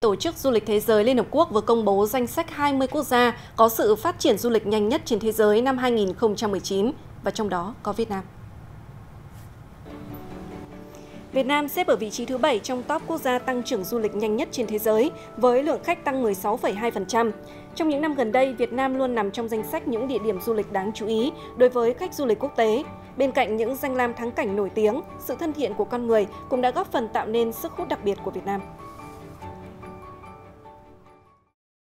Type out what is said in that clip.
Tổ chức Du lịch Thế giới Liên Hợp Quốc vừa công bố danh sách 20 quốc gia có sự phát triển du lịch nhanh nhất trên thế giới năm 2019, và trong đó có Việt Nam. Việt Nam xếp ở vị trí thứ 7 trong top quốc gia tăng trưởng du lịch nhanh nhất trên thế giới, với lượng khách tăng 16,2%. Trong những năm gần đây, Việt Nam luôn nằm trong danh sách những địa điểm du lịch đáng chú ý đối với khách du lịch quốc tế. Bên cạnh những danh lam thắng cảnh nổi tiếng, sự thân thiện của con người cũng đã góp phần tạo nên sức hút đặc biệt của Việt Nam.